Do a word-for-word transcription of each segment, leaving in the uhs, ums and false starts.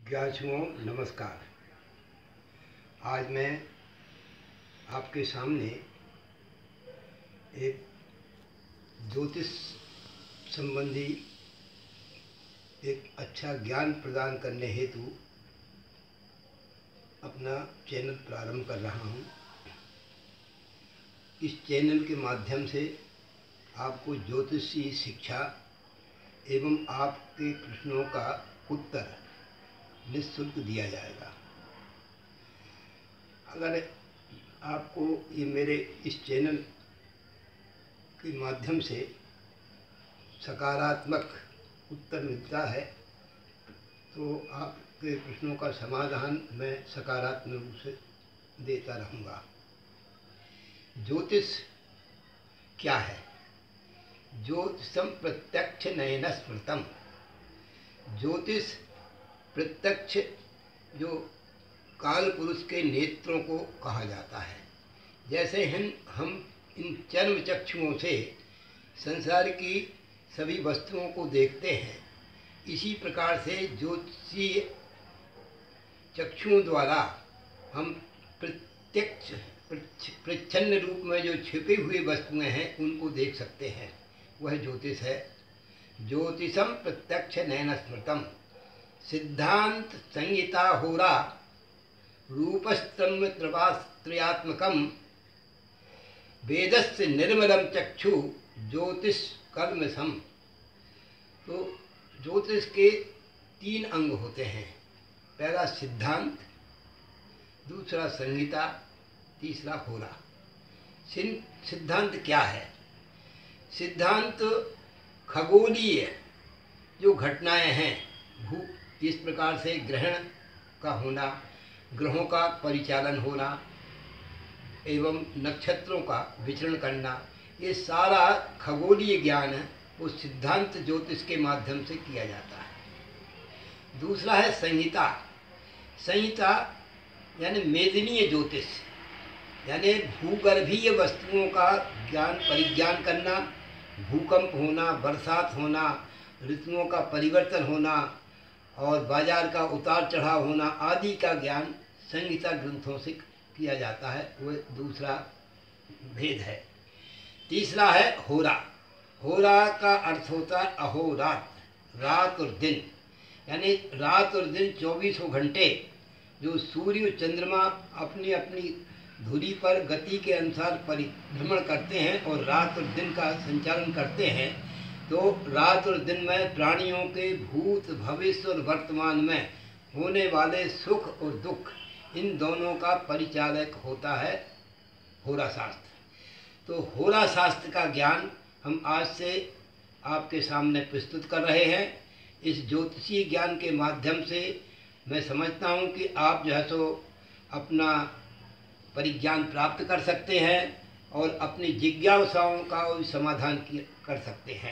ज्ञासुओं नमस्कार। आज मैं आपके सामने एक ज्योतिष संबंधी एक अच्छा ज्ञान प्रदान करने हेतु अपना चैनल प्रारंभ कर रहा हूँ। इस चैनल के माध्यम से आपको ज्योतिषीय शिक्षा एवं आपके प्रश्नों का उत्तर निःशुल्क दिया जाएगा। अगर आपको ये मेरे इस चैनल के माध्यम से सकारात्मक उत्तर मिलता है तो आपके प्रश्नों का समाधान मैं सकारात्मक रूप से देता रहूँगा। ज्योतिष क्या है? ज्योतिषम प्रत्यक्ष नयन स्मृतम। ज्योतिष प्रत्यक्ष जो काल पुरुष के नेत्रों को कहा जाता है। जैसे हम हम इन चर्म चक्षुओं से संसार की सभी वस्तुओं को देखते हैं, इसी प्रकार से ज्योतिषीय चक्षुओं द्वारा हम प्रत्यक्ष प्रच्छन्न रूप में जो छिपी हुई वस्तुएं हैं उनको देख सकते हैं। वह ज्योतिष है। ज्योतिषम प्रत्यक्ष नयन स्मृतम सिद्धांत संहिता होरा रूपस्तम्भ त्रयात्मकम वेदस्य निर्मलम चक्षु ज्योतिष कर्म सम। तो ज्योतिष के तीन अंग होते हैं। पहला सिद्धांत, दूसरा संहिता, तीसरा होरा। सिद्धांत क्या है? सिद्धांत खगोलीय जो घटनाएं हैं, भू इस प्रकार से ग्रहण का होना, ग्रहों का परिचालन होना एवं नक्षत्रों का विचरण करना, ये सारा खगोलीय ज्ञान उस सिद्धांत ज्योतिष के माध्यम से किया जाता है। दूसरा है संहिता। संहिता यानी मेदिनीय ज्योतिष, यानी भूगर्भीय वस्तुओं का ज्ञान परिज्ञान करना, भूकंप होना, बरसात होना, ऋतुओं का परिवर्तन होना और बाजार का उतार चढ़ाव होना आदि का ज्ञान संहिता ग्रंथों से किया जाता है। वह दूसरा भेद है। तीसरा है होरा। होरा का अर्थ होता है अहोरात, रात और दिन। यानी रात और दिन चौबीसों घंटे जो सूर्य चंद्रमा अपनी अपनी धुरी पर गति के अनुसार परिभ्रमण करते हैं और रात और दिन का संचालन करते हैं, तो रात और दिन में प्राणियों के भूत भविष्य और वर्तमान में होने वाले सुख और दुख, इन दोनों का परिचालक होता है होरा शास्त्र। तो होरा शास्त्र का ज्ञान हम आज से आपके सामने प्रस्तुत कर रहे हैं। इस ज्योतिषीय ज्ञान के माध्यम से मैं समझता हूँ कि आप जो है सो अपना परिज्ञान प्राप्त कर सकते हैं और अपनी जिज्ञासाओं का समाधान कर सकते हैं।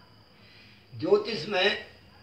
ज्योतिष में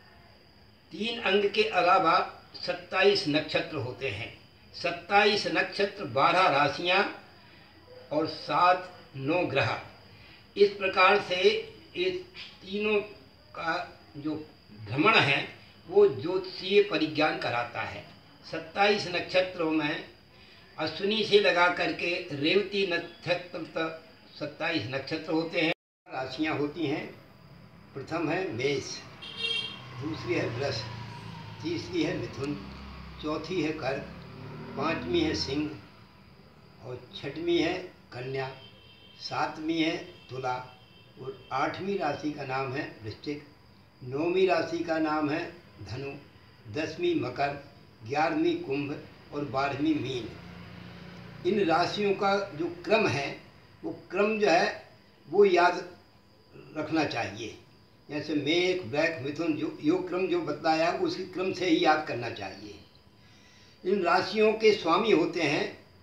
तीन अंग के अलावा सत्ताईस नक्षत्र होते हैं। सत्ताईस नक्षत्र, बारह राशियां और सात नौ ग्रह। इस प्रकार से इस तीनों का जो भ्रमण है वो ज्योतिषीय परिज्ञान कराता है। सत्ताईस नक्षत्रों में अश्विनी से लगा करके रेवती नक्षत्र तक सत्ताईस नक्षत्र होते हैं। राशियां होती हैं। प्रथम है मेष, दूसरी है वृष, तीसरी है मिथुन, चौथी है कर्क, पांचवी है सिंह और छठवीं है कन्या, सातवीं है तुला और आठवीं राशि का नाम है वृश्चिक, नौवीं राशि का नाम है धनु, दसवीं मकर, ग्यारहवीं कुंभ और बारहवीं मीन। इन राशियों का जो क्रम है वो क्रम जो है वो याद रखना चाहिए। जैसे मेष, वृश्चिक, मिथुन जो योग क्रम जो बताया उसी क्रम से ही याद करना चाहिए। इन राशियों के स्वामी होते हैं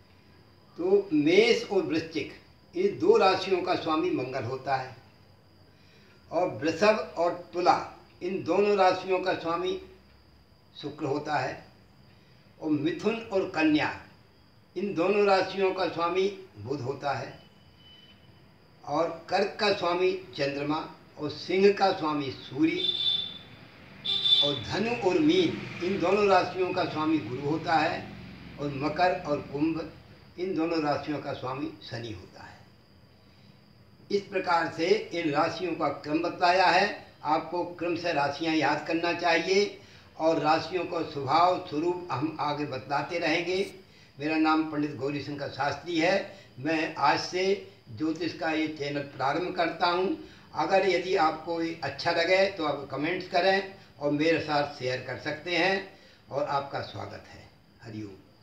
तो मेष और वृश्चिक, इन दो राशियों का स्वामी मंगल होता है और वृषभ और तुला, इन दोनों राशियों का स्वामी शुक्र होता है और मिथुन और कन्या, इन दोनों राशियों का स्वामी बुध होता है और कर्क का स्वामी चंद्रमा और सिंह का स्वामी सूर्य और धनु और मीन इन दोनों राशियों का स्वामी गुरु होता है, और मकर और कुंभ इन दोनों राशियों का स्वामी शनि होता है। इस प्रकार से इन राशियों का क्रम बताया है। आपको क्रम से राशियाँ याद करना चाहिए और राशियों का स्वभाव स्वरूप हम आगे बतलाते रहेंगे। मेरा नाम पंडित गौरी शंकर शास्त्री है। मैं आज से ज्योतिष का ये चैनल प्रारंभ करता हूँ। अगर यदि आपको ये अच्छा लगे तो आप कमेंट्स करें और मेरे साथ शेयर कर सकते हैं, और आपका स्वागत है। हरिओम।